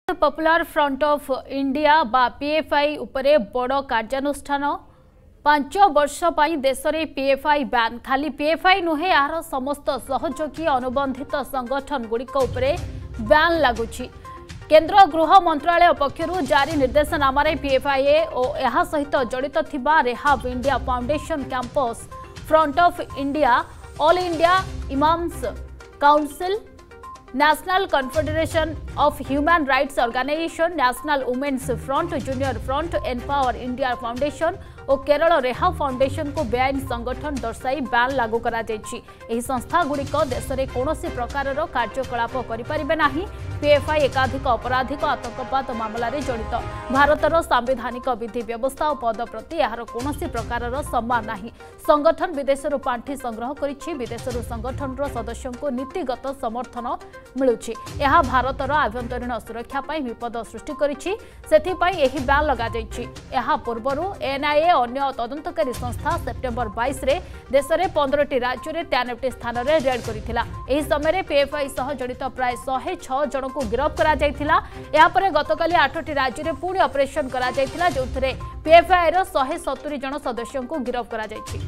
Popular front of India बा PFI उपरे बड़ कार्यानुष्ठान 5 वर्ष पर देश में पीएफआई बैन खाली पीएफआई नुहे यार समस्त सहयोगी अनुबंधित संगठन गुड़िक बैन लगुच केंद्र गृह मंत्रालय पक्षर जारी निर्देशनामा पीएफआई और यह सहित जड़ित थिबा Rehab India foundation campus front of India all India imams council national confederation of human rights organization national women's front junior front empower India foundation और केरल रेहा फाउंडेशन को बेआईन संगठन दर्शाई बैन लागू करा जायछि। संस्था गुड़िक देश में कौन प्रकार कार्यकलाप करें ना। पीएफआई एकाधिक आपराधिक आतंकवाद मामलें जड़ित भारतर सांविधानिक विधि व्यवस्था और पद प्रति यार कौन प्रकार सम्मान ना। संगठन विदेश पांठि संग्रह करिछि विदेश संगठन सदस्यों को नीतिगत समर्थन मिलुछि। यह भारतर आभ्यंतरीण सुरक्षा विपद सृष्टि करिछि सेथिपई एही बैन लगा जायछि। यह पूर्वरु एनआईए अन्य तदंतकारी संस्था सेप्टेम्बर 22 रे देश में 15टी राज्य में 93 स्थान में रेड करथिला। एही समय पीएफआई सह जड़ित प्राय 106 जन को गिरफ्त करा जायथिला। या परे गतकाली 8टी राज्य में पुणी ऑपरेशन करा जायथिला जोथरे पीएफआई रो 170 जन सदस्यों को गिरफ्त करा जायछि।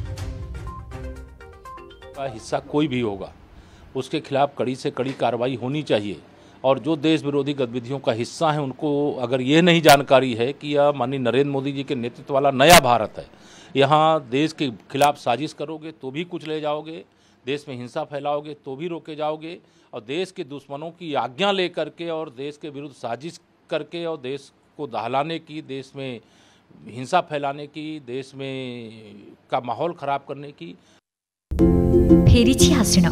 का हिस्सा कोई भी होगा उसके खिलाफ कड़ी से कड़ी कार्रवाई होनी चाहिए और जो देश विरोधी गतिविधियों का हिस्सा है उनको अगर ये नहीं जानकारी है कि यह माननीय नरेंद्र मोदी जी के नेतृत्व वाला नया भारत है, यहाँ देश के खिलाफ साजिश करोगे तो भी कुछ ले जाओगे, देश में हिंसा फैलाओगे तो भी रोके जाओगे और देश के दुश्मनों की आज्ञा ले करके और देश के विरुद्ध साजिश करके और देश को दहलाने की, देश में हिंसा फैलाने की, देश में का माहौल खराब करने की फेरी हासिण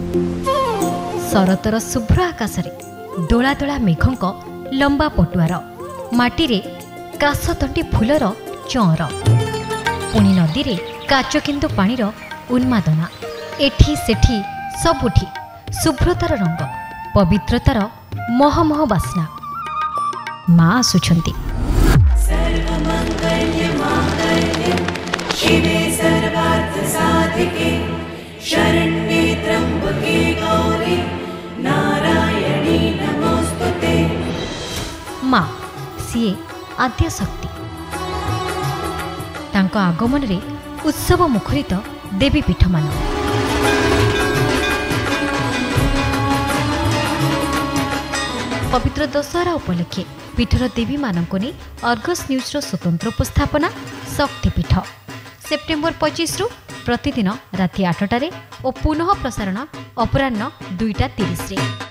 शरतर शुभ्र आकाश दोला दोला मेघंक लंबा पटुआर माटी काशतंटी फूलर चौर पुणी नदी रे काचकिंदु पानीर उन्मादना एठी सेठी सबुठी शुभ्रतार रंग पवित्रतार महमह बास्ना माँ आसुछंती शिवे सर्वार्थ साधिके शरण्ये त्र्यंबके गौरी नारायणी नमोस्तुते। माँ सीए आद्य शक्ति तांको आगमन रे उत्सव मुखरित देवी पीठ मान पवित्र दशहरा उपलक्षे पीठर देवी मानक ने अर्गस न्यूज स्वतंत्र उपस्थापना शक्तिपीठ सेप्टेम्बर 25 रु प्रतिदिन राति 8 और पुनः प्रसारण अपराह्न 2:30 रे।